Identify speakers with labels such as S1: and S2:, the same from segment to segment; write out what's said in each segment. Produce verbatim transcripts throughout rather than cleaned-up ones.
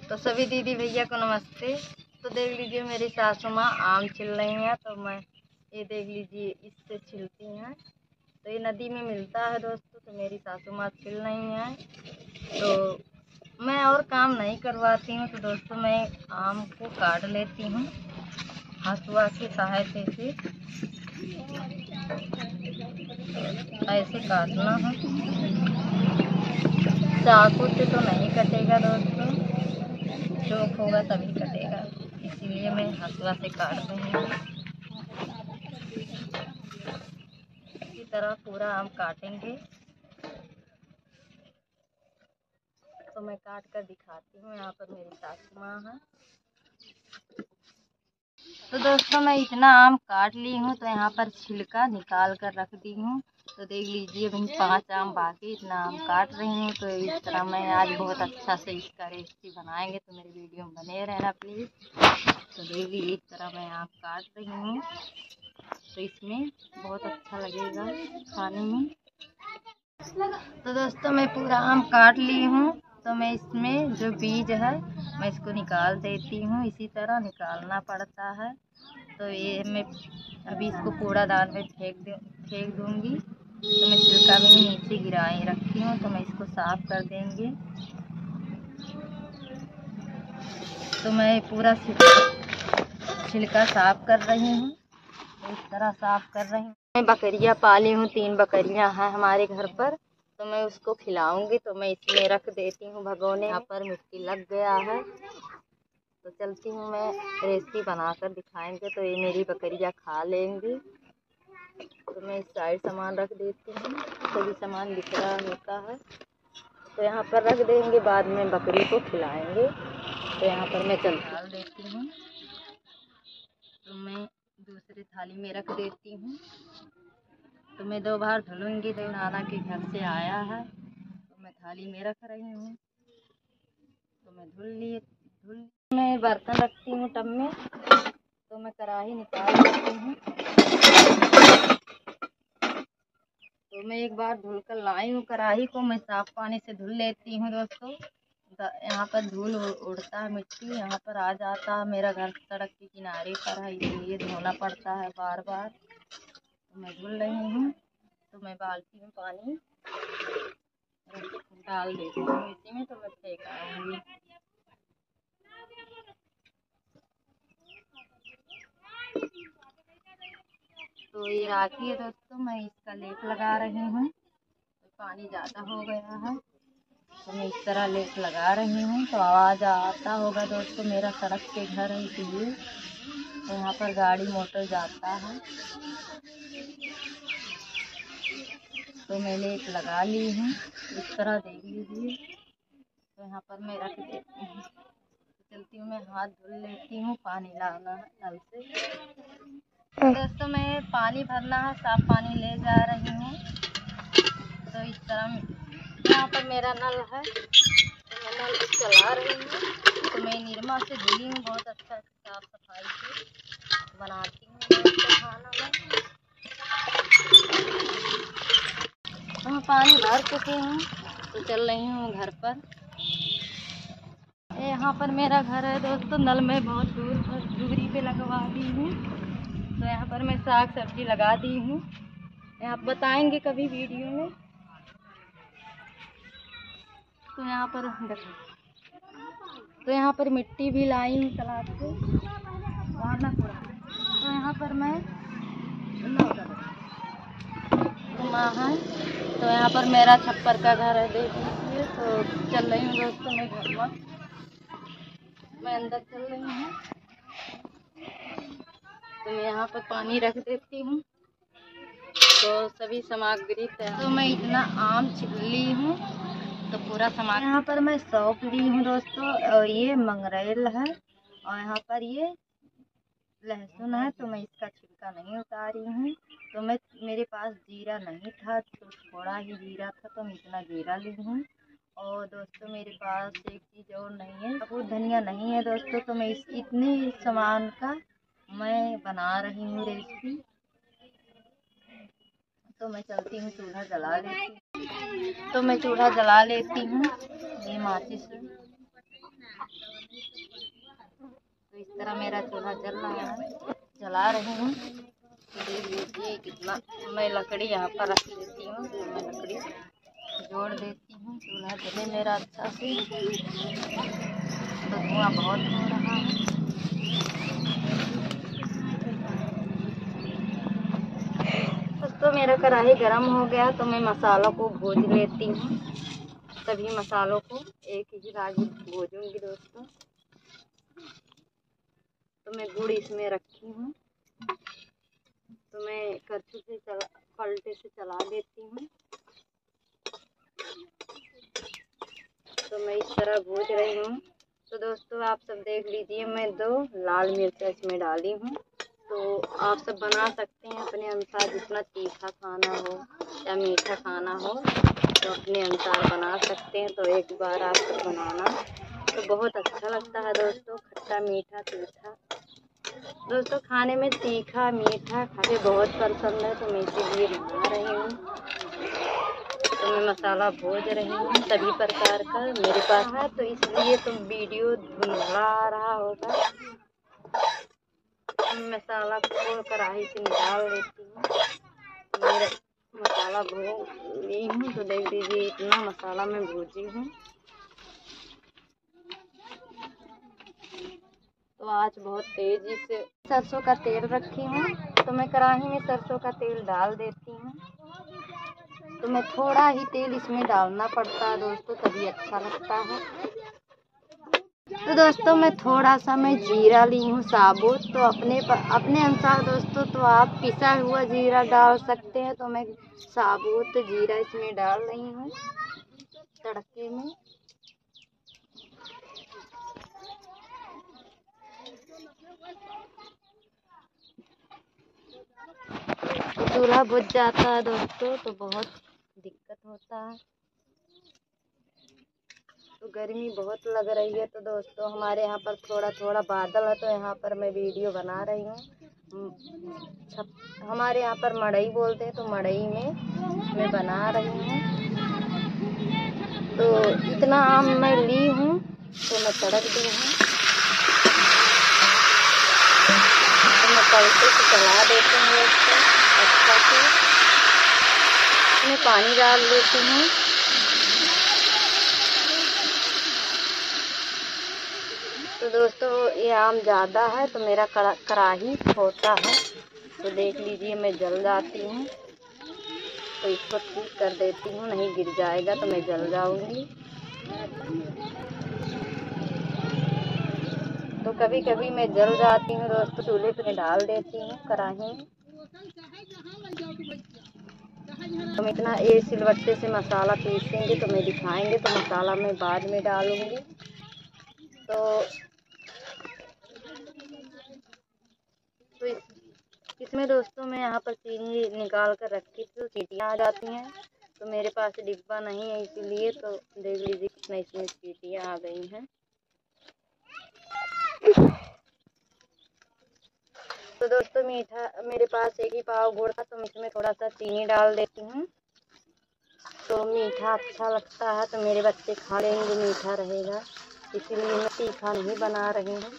S1: तो सभी दीदी भैया को नमस्ते। तो देख लीजिए मेरी सासू माँ आम छिल रही हैं, तो मैं ये देख लीजिए इससे छिलती हैं। तो ये नदी में मिलता है दोस्तों, तो मेरी सासू माँ छिल रही हैं। तो मैं और काम नहीं करवाती हूँ, तो दोस्तों मैं आम को काट लेती हूँ हसुआ की सहायता से। ऐसे काटना है, चाकू से तो नहीं कटेगा दोस्तों, चोक होगा तभी कटेगा, इसीलिए मैं हसुआ से काट रही हूँ। इसी तरह पूरा आम काटेंगे। तो मैं काट कर दिखाती हूँ। यहाँ पर मेरी सासू माँ है। तो दोस्तों मैं इतना आम काट ली हूँ, तो यहाँ पर छिलका निकाल कर रख दी हूँ। तो देख लीजिए भाई पांच आम बाकी, इतना आम काट रही हूँ। तो इस तरह मैं आज बहुत अच्छा से इसका रेसिपी बनाएंगे, तो मेरी वीडियो में बने रहना प्लीज़। तो देख लीजिए इस तरह मैं आम काट रही हूँ, तो इसमें बहुत अच्छा लगेगा खाने में। तो दोस्तों मैं पूरा आम काट ली हूँ, तो मैं इसमें जो बीज है मैं इसको निकाल देती हूँ। इसी तरह निकालना पड़ता है। तो ये मैं अभी इसको कूड़ादान में फेंक दूँ फेंक दूँगी। तो मैं छिलका भी नीचे गिराए रखी हूँ, तो मैं इसको साफ़ कर देंगे। तो मैं पूरा छिलका साफ़ कर रही हूँ, तो इस तरह साफ़ कर रही हूँ। मैं बकरियाँ पाली हूँ, तीन बकरियाँ हैं हमारे घर पर, तो मैं उसको खिलाऊंगी। तो मैं इसमें रख देती हूँ भगोने। यहाँ पर मिट्टी लग गया है, तो चलती हूँ मैं रेसिपी बनाकर दिखाएंगे। तो ये मेरी बकरियाँ खा लेंगी। तो मैं इस साइड सामान रख देती हूँ, सभी सामान बिखरा होता है, तो यहाँ पर रख देंगे, बाद में बकरी को खिलाएंगे। तो यहाँ पर मैं चल डाल देती हूँ। तो मैं दूसरी थाली में रख देती हूँ। तो मैं दो बार धुलूंगी। तो नाना के घर से आया है, तो मैं थाली में रख रही हूँ। तो मैं धुल लिए धुल मैं बर्तन रखती हूँ टब में। तो मैं कढ़ाई निकाल लेती हूँ। तो मैं एक बार धुल कर लाई हूँ कढ़ाई को, मैं साफ पानी से धुल लेती हूँ दोस्तों। यहाँ पर धूल उड़ता है, मिट्टी यहाँ पर आ जाता है। मेरा घर सड़क के किनारे पर है, इसलिए धोना पड़ता है बार बार। तो मैं धुल रही हूँ। तो मैं बाल्टी में पानी डाल देती हूँ इसी में, तो मैं फेंक आऊँगी। तो ये राखी है दोस्तों, मैं इसका लेप लगा रही हूँ। तो पानी ज़्यादा हो गया है, तो मैं इस तरह लेप लगा रही हूँ। तो आवाज़ आता होगा दोस्तों, मेरा सड़क पे घर है इसलिए। तो यहाँ पर गाड़ी मोटर जाता है। तो मैं लेप लगा ली हूँ, इस तरह देख लीजिए। तो यहाँ पर मैं रख देती हूँ। चलती हूँ, मैं हाथ धुल लेती हूँ, पानी लाना है नल से। दोस्तों मैं पानी भरना है, साफ पानी ले जा रही हूँ। तो इस तरह यहाँ पर मेरा नल है, तो मैं नल चला रही हूँ। तो मैं निरमा से धुली हूँ, बहुत अच्छा साफ सफाई से बनाती हूँ मैं इसका खाना में। तो मैं पानी भर चुकी हूँ, तो चल रही हूँ घर पर। यहाँ पर मेरा घर है दोस्तों, नल में बहुत दूर पर दूरी पे लगवा दी हूँ। तो यहाँ पर मैं साग सब्जी लगा दी हूँ, आप बताएंगे कभी वीडियो में। तो यहाँ पर तो यहाँ पर मिट्टी भी लाई हूँ तालाब से, तो यहाँ पर मैं माँ है। तो यहाँ पर मेरा छप्पर का घर है, देख लीजिए। तो चल रही हूँ दोस्तों मैं घर में, मैं अंदर चल रही हूँ। तो मैं यहाँ पर पानी रख देती हूँ। तो सभी सामग्री तो मैं इतना आम छिल ली हूँ, तो पूरा सामान यहाँ पर मैं सौंफ ली हूँ दोस्तों, और ये मंगरेल है, और यहाँ पर ये लहसुन है। तो मैं इसका छिलका नहीं उतारी हूँ। तो मैं मेरे पास जीरा नहीं था, तो थोड़ा ही जीरा था, तो मैं इतना जीरा ली हूँ। और दोस्तों मेरे पास एक चीज़ और नहीं है, वो धनिया नहीं है दोस्तों। तो मैं इस इतने सामान का मैं बना रही हूँ रेसिपी। तो मैं चलती हूँ, चूल्हा जला लेती हूँ। तो मैं चूल्हा जला लेती हूँ, ये माचिस है। इस तरह मेरा चूल्हा जल रहा है, जला रही हूँ। देख लीजिए कितना मैं लकड़ी यहाँ पर रख देती हूँ, तो मैं लकड़ी जोड़ देती हूँ, चूल्हा जले मेरा अच्छा से। तो धुआं बहुत हो रहा है। तो मेरा कढ़ाई गरम हो गया, तो मैं मसालों को भून लेती हूँ। सभी मसालों को एक ही रागी भूनूंगी दोस्तों। तो मैं गुड़ इसमें रखी हूँ, तो मैं कच्चू से चला पलटे से चला देती हूँ। तो मैं इस तरह भून रही हूँ। तो दोस्तों आप सब देख लीजिए, मैं दो लाल मिर्च इसमें डाली हूँ। तो आप सब बना सकते हैं अपने अनुसार, जितना तीखा खाना हो या मीठा खाना हो तो अपने अनुसार बना सकते हैं। तो एक बार आप सब बनाना, तो बहुत अच्छा लगता है दोस्तों, खट्टा मीठा तीखा। दोस्तों खाने में तीखा मीठा खाने बहुत पसंद है, तो मैं इसीलिए बना रही हूँ। तो मैं मसाला भून रही हूँ सभी प्रकार का मेरे पास है, तो इसलिए तो वीडियो धुंधला आ रहा होगा। मसाला को कढ़ाई से निकाल लेती हूँ। मेरा मसाला भून ली हूँ, तो देख लीजिए इतना मसाला मैं भूजी हूँ। तो आज बहुत तेजी से सरसों का तेल रखी हूँ, तो मैं कढ़ाई में सरसों का तेल डाल देती हूँ। तो मैं थोड़ा ही तेल इसमें डालना पड़ता है दोस्तों, तभी अच्छा लगता है। तो दोस्तों मैं थोड़ा सा मैं जीरा ली हूँ साबुत, तो अपने अपने अनुसार दोस्तों, तो आप पिसा हुआ जीरा डाल सकते हैं। तो मैं साबुत जीरा इसमें डाल रही हूँ तड़के में। चूल्हा बुझ जाता है दोस्तों, तो बहुत दिक्कत होता है। तो गर्मी बहुत लग रही है, तो दोस्तों हमारे यहाँ पर थोड़ा थोड़ा बादल है, तो यहाँ पर मैं वीडियो बना रही हूँ। हमारे यहाँ पर मड़ई बोलते हैं, तो मड़ई में मैं बना रही हूँ। तो इतना आम मैं ली हूँ, तो मैं तड़क दी हूँ। तो मैं पलटे से चला देती हूँ इसको अच्छा से। मैं पानी डाल देती हूँ। तो दोस्तों ये आम ज़्यादा है, तो मेरा कढ़ाई छोटा है, तो देख लीजिए मैं जल जाती हूँ। तो इसको ठीक कर देती हूँ, नहीं गिर जाएगा तो मैं जल जाऊंगी। तो कभी कभी मैं जल जाती हूँ दोस्तों, चूल्हे पे डाल देती हूँ कढ़ाई में। हम इतना ये सिलबट्टे से मसाला पीसेंगे तो मैं दिखाएंगे, तो मसाला मैं बाद में डालूंगी। तो तो इस, इसमें दोस्तों मैं यहाँ पर चीनी निकाल कर रखी थी, तो सीटियाँ आ जाती हैं। तो मेरे पास डिब्बा नहीं है, इसीलिए तो देख लीजिए कितना इसमें सीटियाँ आ गई हैं। तो दोस्तों मीठा मेरे पास एक ही पाव गुड़ था, तो मैं इसमें थोड़ा सा चीनी डाल देती हूँ। तो मीठा अच्छा लगता है, तो मेरे बच्चे खा लेंगे, मीठा रहेगा, इसीलिए मैं तीखा नहीं बना रही हूँ।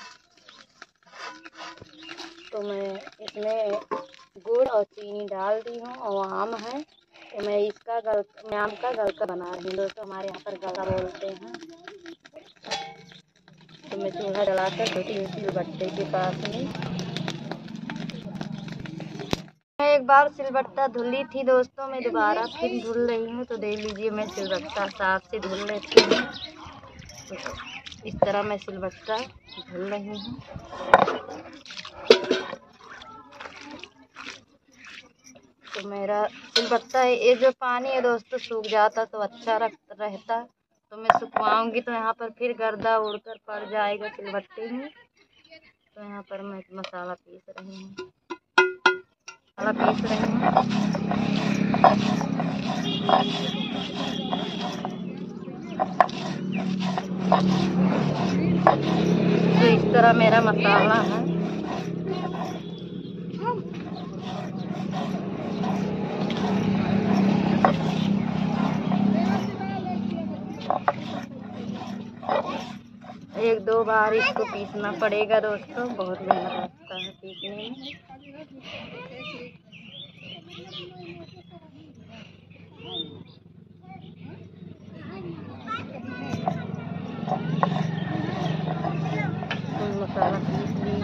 S1: तो मैं इसमें गुड़ और चीनी डाल दी हूँ, और आम है, तो मैं इसका गल मैं आम का गलका बना रही हूँ दोस्तों, हमारे यहाँ पर गलका बोलते हैं। तो मैं चूल्हा जलाकर छोटी सी सिलबट्टे के पास में, मैं एक बार सिलबट्टा धुली थी दोस्तों, मैं दोबारा फिर धुल रही हूँ। तो देख लीजिए मैं सिलबट्टा साफ से धुल लेती हूँ। तो इस तरह मैं सिलबट्टा धुल रही हूँ। तो मेरा सिलबट्टा ये जो पानी है दोस्तों सूख जाता तो अच्छा रहता, तो मैं सुखवाऊंगी तो यहाँ पर फिर गर्दा उड़कर पड़ जाएगा सिलबट्टे में। तो यहाँ पर मैं मसाला पीस रही हूँ, मसाला पीस रही हूँ। तो इस तरह मेरा मसाला है। एक दो बार इसको पीसना पड़ेगा दोस्तों, बहुत मेहनत लगता है पीसने में। मसाला पीस ली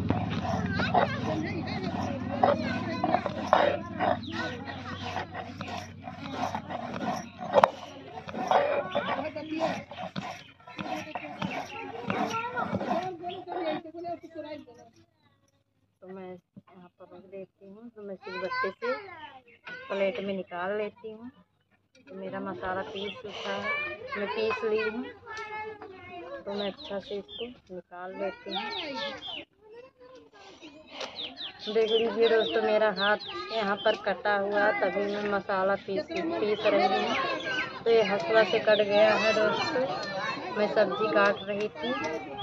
S1: तो मैं यहाँ पर रख देती हूँ। तो मैं सिलबट्टे से प्लेट में निकाल लेती हूँ। तो मेरा मसाला पीस चुका है, मैं पीस ली हूँ। तो मैं अच्छा से इसको निकाल लेती हूँ। देख लीजिए दोस्तों, मेरा हाथ यहाँ पर कटा हुआ है, तभी मैं मसाला पीस पीस रही हूँ। तो ये हसुआ से कट गया है दोस्तों। मैं सब्जी काट रही थी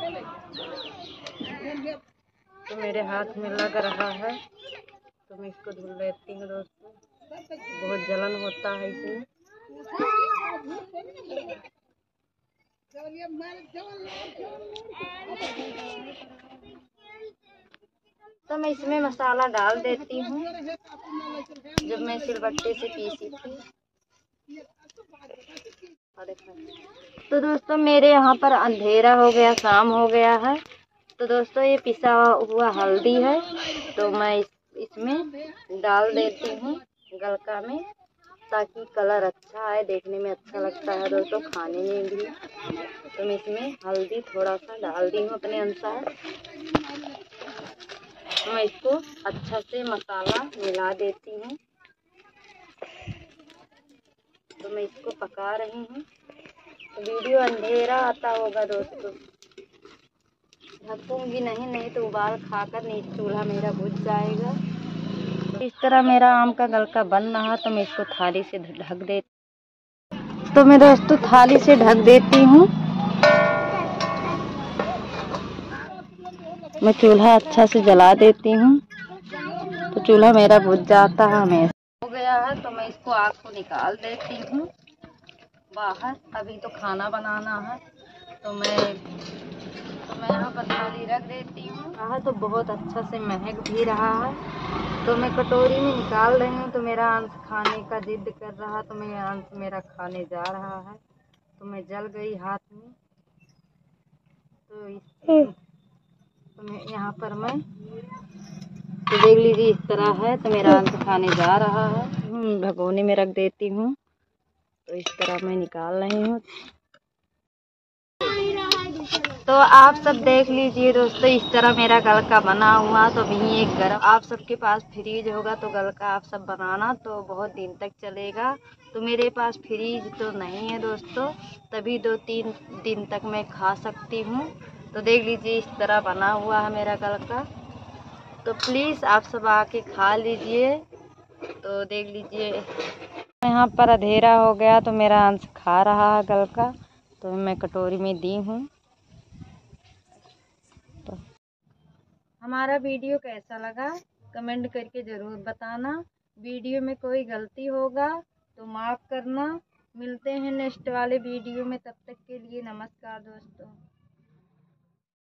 S1: तो मेरे हाथ में लग रहा है, तो मैं इसको धुल लेती हूँ दोस्तों। बहुत जलन होता है इसमें। तो मैं इसमें मसाला डाल देती हूँ जब मैं सिलबट्टे से पीसी थी। तो दोस्तों मेरे यहाँ पर अंधेरा हो गया, शाम हो गया है। तो दोस्तों ये पिसा हुआ हल्दी है, तो मैं इस, इसमें डाल देती हूँ गलका में, ताकि कलर अच्छा आए, देखने में अच्छा लगता है दोस्तों, खाने में भी। तो मैं इसमें हल्दी थोड़ा सा डाल दी हूँ अपने अनुसार। तो मैं इसको अच्छा से मसाला मिला देती हूँ। तो मैं इसको पका रही हूँ। तो वीडियो अंधेरा आता होगा दोस्तों, ढकूंगी नहीं, नहीं तो उबाल खाकर नीचे चूल्हा मेरा बुझ जाएगा। तो इस तरह मेरा आम का गलका बन रहा, तो मैं इसको थाली से ढक देती। तो मैं दोस्तों थाली से ढक देती हूँ। मैं चूल्हा अच्छा से जला देती हूँ, तो चूल्हा मेरा बुझ जाता है हमेशा। हो गया है तो मैं इसको आग को निकाल देती हूँ बाहर। अभी तो खाना बनाना है, तो मैं तो मैं यहाँ पर थाली रख देती हूँ। हाँ तो बहुत अच्छा से महक भी रहा है। तो मैं कटोरी में निकाल रही हूँ। तो मेरा अंश खाने का जिद कर रहा, तो मैं अंश मेरा खाने जा रहा है। तो मैं जल गई हाथ में। तो इस तो मैं यहाँ पर मैं तो देख लीजिए इस तरह है। तो मेरा अंश खाने जा रहा है। भगोने में रख देती हूँ। तो इस तरह मैं निकाल रही हूँ। तो आप सब देख लीजिए दोस्तों, इस तरह मेरा गलका बना हुआ। तो भी एक गरम, आप सबके पास फ्रीज होगा तो गलका आप सब बनाना, तो बहुत दिन तक चलेगा। तो मेरे पास फ्रीज तो नहीं है दोस्तों, तभी दो तीन दिन तक मैं खा सकती हूँ। तो देख लीजिए इस तरह बना हुआ है मेरा गलका। तो प्लीज़ आप सब आके खा लीजिए। तो देख लीजिए यहाँ पर अंधेरा हो गया, तो मेरा अंश खा रहा है गलका। तो मैं कटोरी में दी हूँ। तो हमारा वीडियो कैसा लगा कमेंट करके ज़रूर बताना। वीडियो में कोई गलती होगा तो माफ़ करना। मिलते हैं नेक्स्ट वाले वीडियो में, तब तक के लिए नमस्कार दोस्तों।